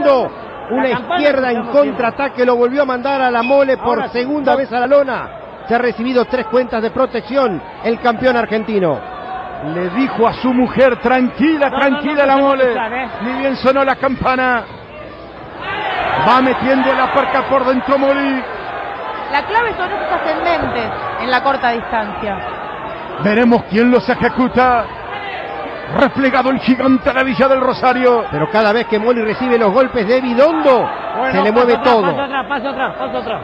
Bidondo. Una izquierda en contraataque lo volvió a mandar a la mole por segunda vez a la lona. Se ha recibido 3 cuentas de protección el campeón argentino. Le dijo a su mujer, tranquila, tranquila la mole. Ni bien sonó la campana. Va metiendo la parca por dentro Moli. La clave son esos ascendentes en la corta distancia. Veremos quién los ejecuta. Replegado el gigante a la Villa del Rosario. Pero cada vez que Moli recibe los golpes de Bidondo, se le mueve todo. Paso atrás.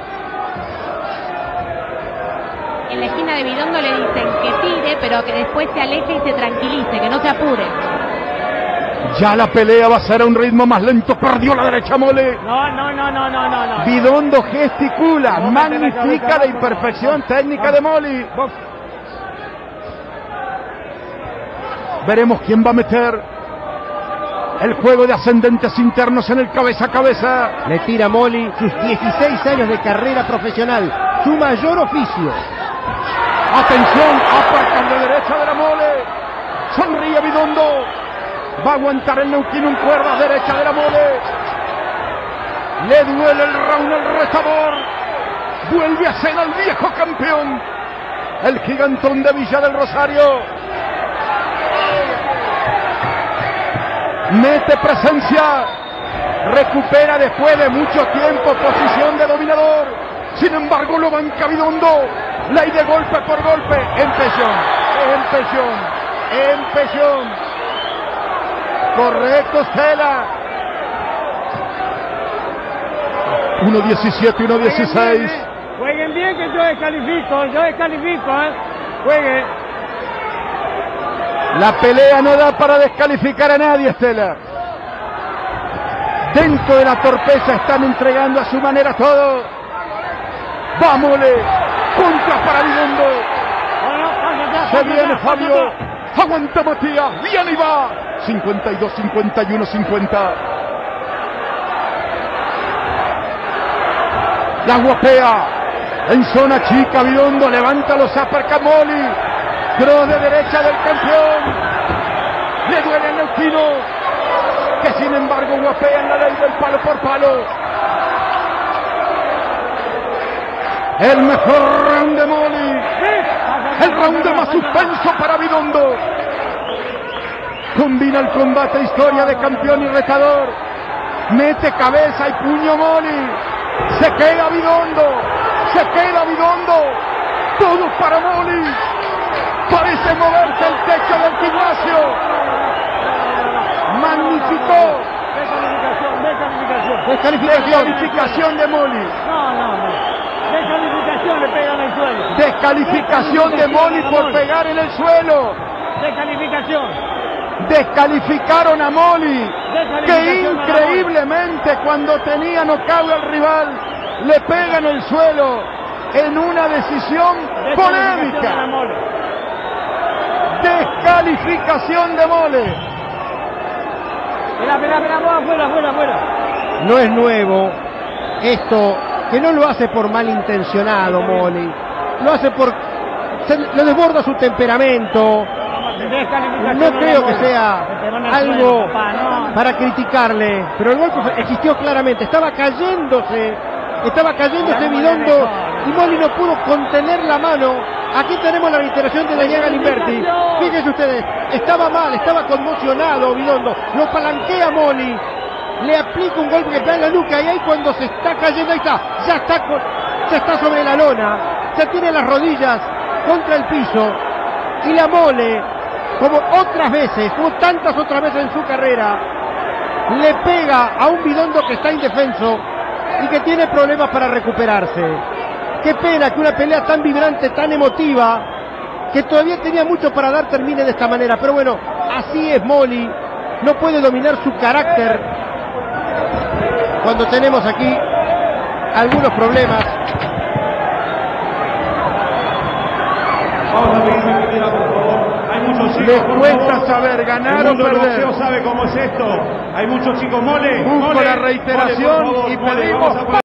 En la esquina de Bidondo le dicen que tire, pero que después se aleje y se tranquilice, que no se apure. Ya la pelea va a ser a un ritmo más lento. Perdió la derecha Mole. No. Bidondo gesticula, magnifica la imperfección técnica de Moli. Veremos quién va a meter el juego de ascendentes internos en el cabeza a cabeza. Le tira Moli sus 16 años de carrera profesional, su mayor oficio. Atención, aparcan de derecha de la mole. Sonríe Bidondo. Va a aguantar el neuquino en cuerdas, derecha de la mole. Le duele el round al retador. Vuelve a ser al viejo campeón, el gigantón de Villa del Rosario. Mete presencia. Recupera después de mucho tiempo posición de dominador. Sin embargo lo banca Bidondo. Ley de golpe por golpe. Empellón. Correcto, Estela. 1.17, 1.16. Jueguen bien que yo descalifico, Jueguen. La pelea no da para descalificar a nadie, Estela. Dentro de la torpeza están entregando a su manera todo. ¡Vámosle! ¡Contra para Bidondo! Se viene Fabio. Aguanta Matías. Viene y va. 52, 51, 50. La guapea. En zona chica, Bidondo levanta los uppercut Moli. Cross de derecha del campeón. Le duele al neuquino, que sin embargo guapea en la ley del palo por palo. El mejor round de Moli. El round de más suspenso para Bidondo. Combina el combate, historia de campeón y retador. Mete cabeza y puño Moli. Se queda Bidondo. Todo para Moli. Parece moverse el techo del gimnasio. Magnificó. Descalificación de Moli. Descalificación, le pegan en el suelo. Descalificación de Moli por pegar en el suelo. Descalificaron a Moli, que increíblemente cuando tenía nocaut al rival le pega en el suelo en una decisión polémica. Descalificación de Mole. Afuera. No es nuevo esto, que no lo hace por malintencionado Moli. Lo hace por... lo desborda su temperamento. No creo que sea algo para criticarle, pero el golpe existió claramente. Estaba cayéndose Bidondo y Moli no pudo contener la mano. Aquí tenemos la reiteración de Daniel Galimberti. Fíjense ustedes, estaba mal, estaba conmocionado Bidondo. Lo palanquea Moli, le aplica un golpe que está en la nuca y ahí cuando se está cayendo, ahí está, ya está sobre la lona, ya tiene las rodillas contra el piso y la Mole, como tantas otras veces en su carrera, le pega a un Bidondo que está indefenso y que tiene problemas para recuperarse. Qué pena que una pelea tan vibrante, tan emotiva, que todavía tenía mucho para dar, termine de esta manera. Pero bueno, así es Moli, no puede dominar su carácter cuando tenemos aquí algunos problemas. Vamos a pedir tranquilidad, por favor. Hay muchos chicos. Les cuesta saber ganar o perder. El boxeo sabe cómo es esto. Hay muchos chicos. Mole. Busco la reiteración Mole, por favor, y Mole, pedimos